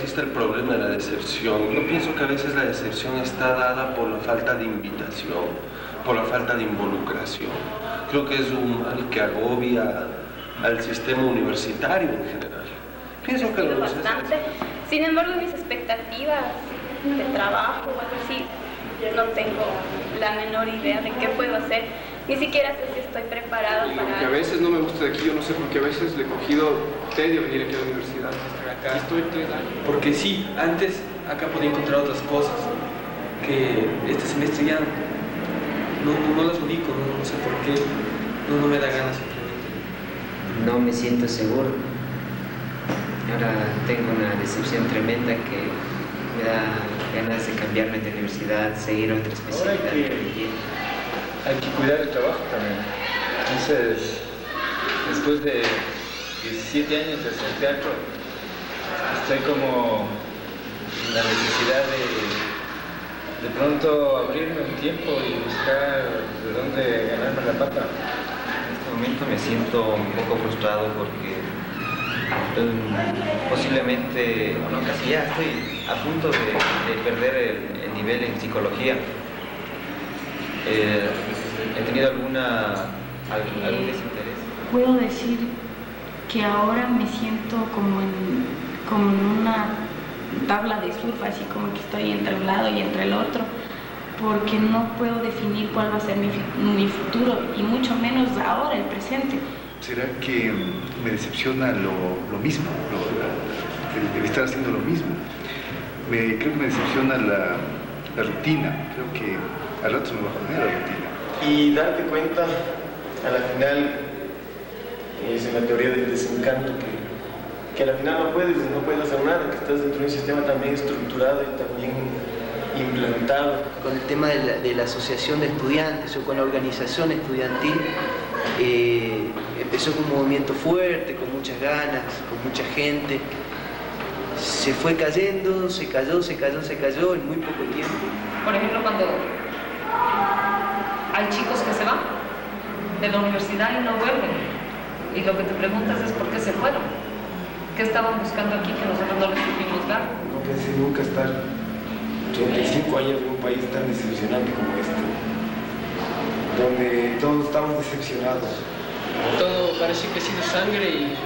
está el problema de la deserción. Yo pienso que a veces la deserción está dada por la falta de invitación, por la falta de involucración. Creo que es un mal que agobia al sistema universitario en general. Pienso que lo bastante. Sin embargo, mis expectativas de trabajo o algo así, no tengo la menor idea de qué puedo hacer. Ni siquiera sé si estoy preparada para... Que a veces no me gusta de aquí, yo no sé, porque a veces le he cogido tedio venir aquí a la universidad. Aquí estoy 3 años. Porque sí, antes acá podía encontrar otras cosas que este semestre ya no las ubico, no sé por qué, no me da ganas simplemente. No me siento seguro. Ahora tengo una decepción tremenda que me da ganas de cambiarme de universidad, seguir otra especialidad. Hay que cuidar el trabajo también. Entonces, después de 17 años de hacer teatro, estoy como en la necesidad de pronto abrirme un tiempo y buscar de dónde ganarme la papa. En este momento me siento un poco frustrado porque posiblemente, bueno, casi ya estoy a punto de perder el nivel en psicología. ¿He tenido algún desinterés? Puedo decir que ahora me siento como en una tabla de surf, así como que estoy entre un lado y entre el otro, porque no puedo definir cuál va a ser mi futuro, y mucho menos ahora, el presente. ¿Será que me decepciona lo mismo? El estar haciendo lo mismo. Creo que me decepciona la rutina. Creo que al rato se me va a poner la rutina. Y darte cuenta, a la final, es en la teoría del desencanto, que a la final no puedes hacer nada, que estás dentro de un sistema también estructurado y también implantado. Con el tema de la asociación de estudiantes o con la organización estudiantil, empezó con un movimiento fuerte, con muchas ganas, con mucha gente. Se fue cayendo, se cayó en muy poco tiempo. Por ejemplo, cuando hay chicos que se van de la universidad y no vuelven, y lo que te preguntas es por qué se fueron, qué estaban buscando aquí que nosotros no les supimos dar. No pensé nunca estar 35 años en un país tan decepcionante como este, donde todos estamos decepcionados. Todo parece que ha sido sangre,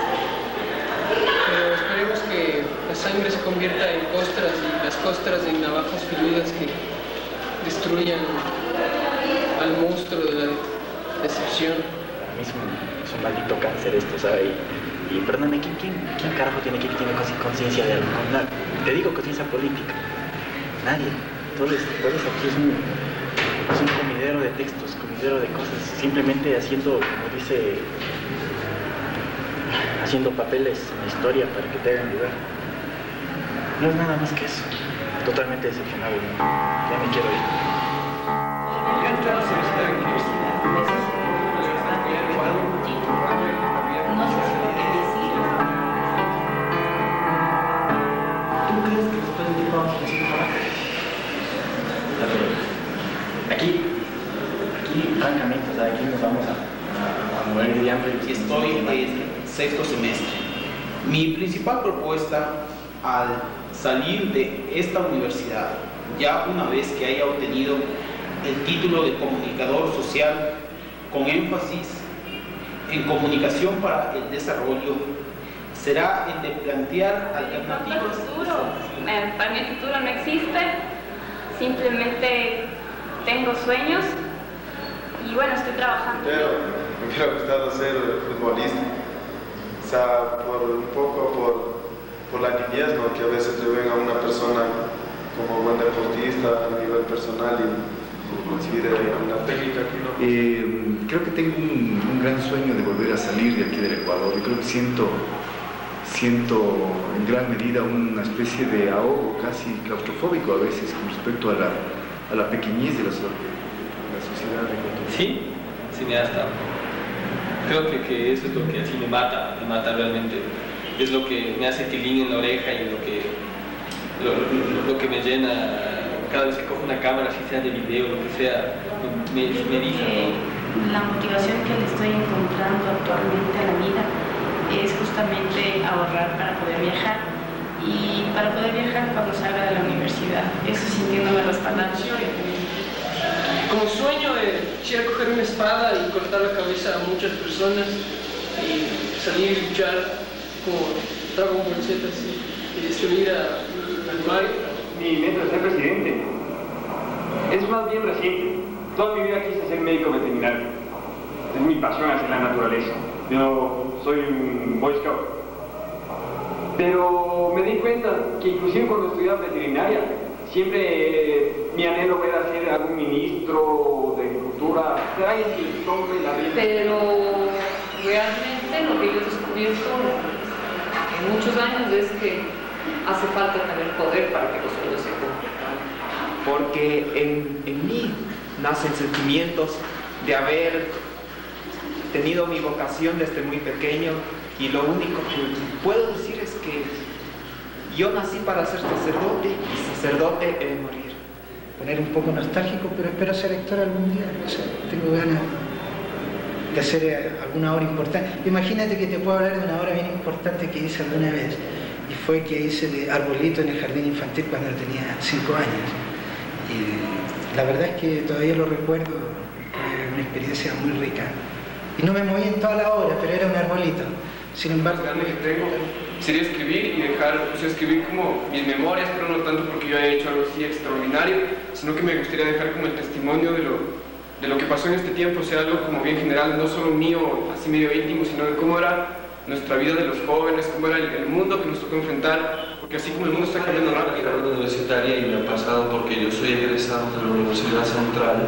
pero esperemos que la sangre se convierta en costras y las costras en navajas filudas que destruyan al monstruo de la decepción. Para mí es un maldito cáncer esto, ¿sabes? Y perdóname, ¿quién carajo tiene conciencia de algo? Te digo conciencia política. Nadie. Entonces aquí es un comidero de textos, comidero de cosas, simplemente haciendo, como dice, haciendo papeles en la historia para que te hagan lugar. No es nada más que eso. Totalmente decepcionado. Ya me quiero ir. Aquí, francamente, o sea, aquí nos vamos a morir de hambre. Estoy en 6º semestre. Mi principal propuesta al salir de esta universidad, ya una vez que haya obtenido el título de comunicador social con énfasis en comunicación para el desarrollo, será el de plantear alternativas. Para mí el futuro no existe, simplemente tengo sueños y bueno, estoy trabajando. Pero me hubiera gustado ser futbolista, o sea, un poco por la niñez, ¿no? Que a veces le ven a una persona como buen deportista a nivel personal y recibir una técnica que no. Creo que tengo un gran sueño de volver a salir de aquí del Ecuador. Yo creo que siento en gran medida una especie de ahogo casi claustrofóbico a veces con respecto a la pequeñez de la sociedad ecuatoriana. Sí, cineasta. Creo que eso es lo que así me mata realmente. Es lo que me hace tilín en la oreja y lo que me llena cada vez que cojo una cámara, si sea de video, lo que sea, me dice. La motivación que le estoy encontrando actualmente a la vida es justamente ahorrar para poder viajar, y y para poder viajar cuando salga de la universidad, eso sintiéndome respaldada. Como sueño, quisiera coger una espada y cortar la cabeza a muchas personas y salir y luchar como Dragon Ball Z así, y destruir al mal. Mi meta es ser presidente. Es más bien reciente. Toda mi vida quise ser médico veterinario. Es mi pasión hacia la naturaleza. Yo soy un Boy Scout. Pero me di cuenta que inclusive cuando estudiaba veterinaria, siempre mi anhelo era ser algún ministro de agricultura, ser alguien que tome la vida. Pero realmente lo que yo he descubierto en muchos años es que hace falta tener poder para que los sueños se cumplan. Porque en mí nacen sentimientos de haber tenido mi vocación desde muy pequeño, y lo único que puedo decir es que yo nací para ser sacerdote y sacerdote he de morir. Poner un poco nostálgico, pero espero ser actor algún día. O sea, tengo ganas de hacer alguna obra importante. Imagínate que te puedo hablar de una obra bien importante que hice alguna vez, y fue que hice de arbolito en el jardín infantil cuando tenía 5 años. Y la verdad es que todavía lo recuerdo, fue una experiencia muy rica. Y no me moví en toda la obra, pero era un arbolito. Sin embargo, lo que tengo sería escribir y dejar, escribir como mis memorias, pero no tanto porque yo haya hecho algo así extraordinario, sino que me gustaría dejar como el testimonio de lo que pasó en este tiempo, o sea, algo como bien general, no solo mío, así medio íntimo, sino de cómo era nuestra vida de los jóvenes, cómo era el mundo que nos tocó enfrentar, porque así como el mundo está cambiando rápido. La carrera universitaria, y me ha pasado porque yo soy egresado de la Universidad Central,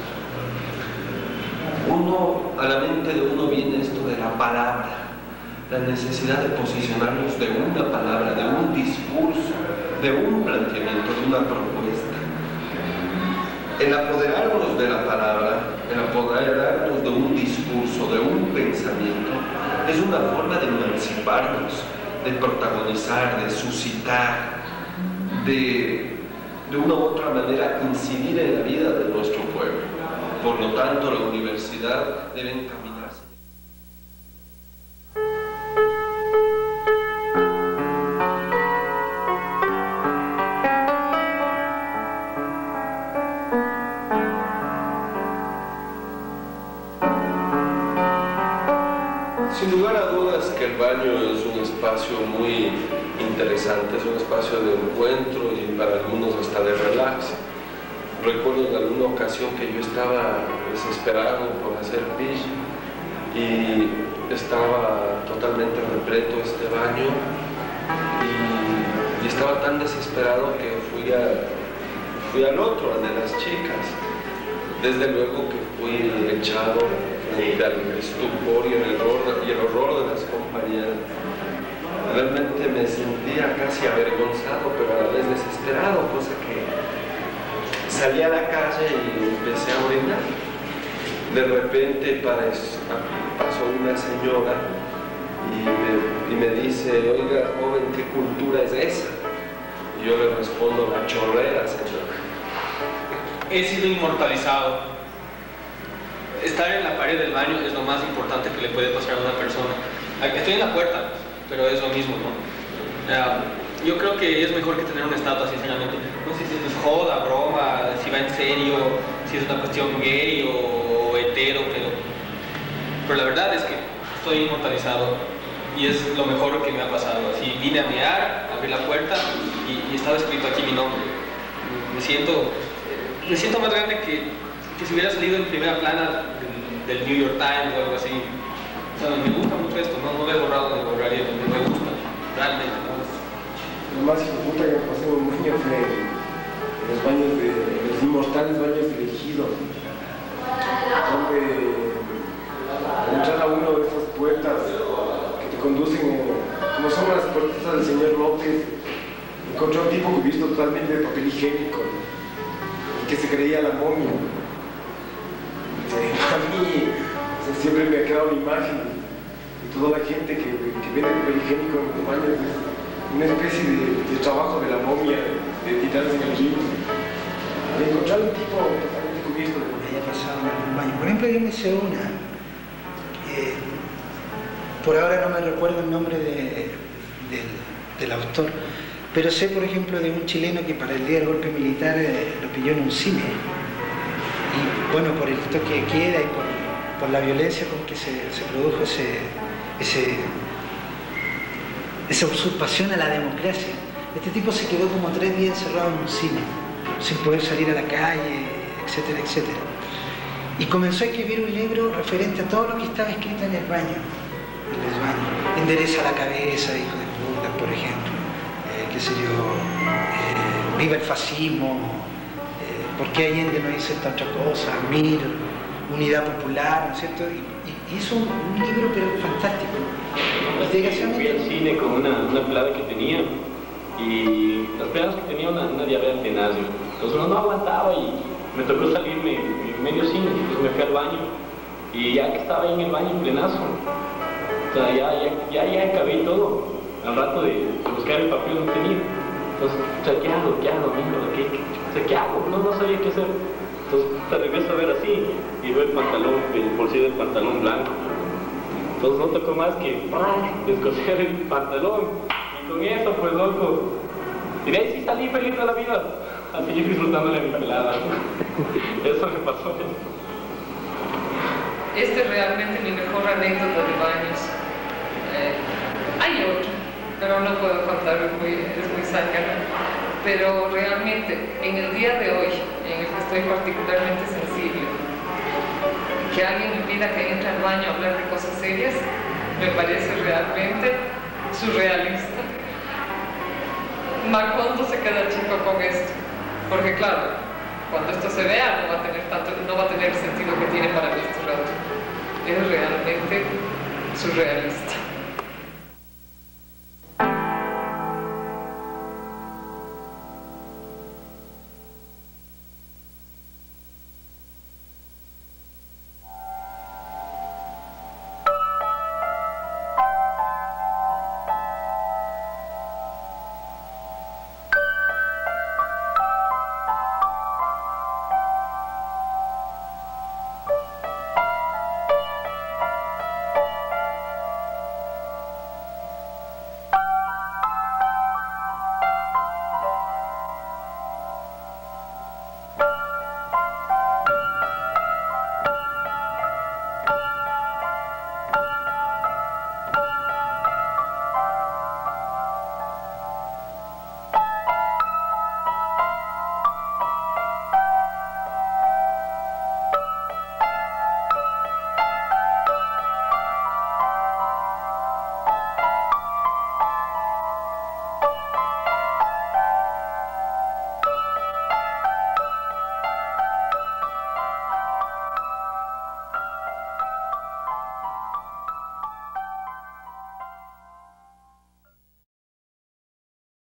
a la mente de uno viene esto de la palabra, la necesidad de posicionarnos de una palabra, de un discurso, de un planteamiento, de una propuesta. El apoderarnos de la palabra, el apoderarnos de un discurso, de un pensamiento, es una forma de emanciparnos, de protagonizar, de suscitar, de una u otra manera incidir en la vida de nuestro pueblo. Por lo tanto, la universidad debe encaminarse. Sin lugar a dudas que el baño es un espacio muy interesante, es un espacio de encuentro y para algunos hasta de relax. Recuerdo en alguna ocasión que yo estaba desesperado por hacer pis y estaba totalmente repleto este baño y estaba tan desesperado que fui al otro, al de las chicas. Desde luego que fui echado frente al estupor y el horror de las compañeras. Realmente me sentía casi avergonzado, pero a la vez desesperado, cosa que salí a la calle y empecé a orinar. De repente pasó una señora y me dice, oiga, joven, ¿qué cultura es esa? Y yo le respondo, la chorrera, señora. He sido inmortalizado. Estar en la pared del baño es lo más importante que le puede pasar a una persona. Estoy en la puerta, pero es lo mismo, ¿no? Yo creo que es mejor que tener una estatua, sinceramente. No sé si es joda, broma, si va en serio, si es una cuestión gay o hetero, pero la verdad es que estoy inmortalizado y es lo mejor que me ha pasado. Así vine a mear, abrí la puerta y estaba escrito aquí mi nombre. Me siento más grande que si hubiera salido en primera plana del New York Times o algo así. O sea, me gusta mucho esto, no lo he borrado ni borraría, me gusta, realmente. Lo más importante que me pasó en un baño fue los baños de los inmortales baños de Ejido, donde al entrar a uno de esas puertas que te conducen, como son las puertas del señor López, encontré a un tipo cubierto totalmente de papel higiénico y que se creía la momia. A mí siempre me ha quedado la imagen de toda la gente que vende papel higiénico en los baños. Una especie de trabajo de la momia, de titanes en el río. De encontrar un tipo totalmente cubierto de lo que haya pasado en algún baño. Por ejemplo, yo me sé una, por ahora no me recuerdo el nombre del autor, Pero sé, por ejemplo, de un chileno que para el día del golpe militar lo pilló en un cine. Y bueno, por el toque de queda y por la violencia con que se produjo esa usurpación a la democracia. Este tipo se quedó como 3 días encerrado en un cine, sin poder salir a la calle, etcétera, etcétera. Y comenzó a escribir un libro referente a todo lo que estaba escrito en el baño. Endereza la cabeza, hijo de puta, por ejemplo. Qué sé yo, viva el fascismo, por qué Allende no dice esta otra cosa, MIR, Unidad Popular, ¿no es cierto? Y hizo un libro pero fantástico. Fui al cine con una pelada que tenía, y las peladas que tenía una diabetes tenaz. Entonces no aguantaba y me tocó salirme en medio cine, entonces me fui al baño, y ya que estaba ahí en el baño plenazo, o sea, ya acabé todo. Al rato de buscar el papel no tenía. Entonces, o sea, ¿qué hago? ¿Qué hago? No sabía qué hacer. Entonces, te regreso a ver así y veo el pantalón, el bolsillo del pantalón blanco. Entonces, no tocó más que descoser el pantalón. Y con eso, pues, loco. Y de ahí sí salí feliz de la vida. A seguir disfrutándole a mi pelada. Eso me pasó. Este es realmente mi mejor anécdota de baños. Hay otro, pero no puedo contar, es muy cercano. Pero realmente, en el día de hoy, en el que estoy particularmente sensible, que alguien me pida que entre al baño a hablar de cosas serias, me parece realmente surrealista. Macondo se queda chico con esto, porque claro, cuando esto se vea no va a tener el sentido que tiene para mí este rato. Es realmente surrealista.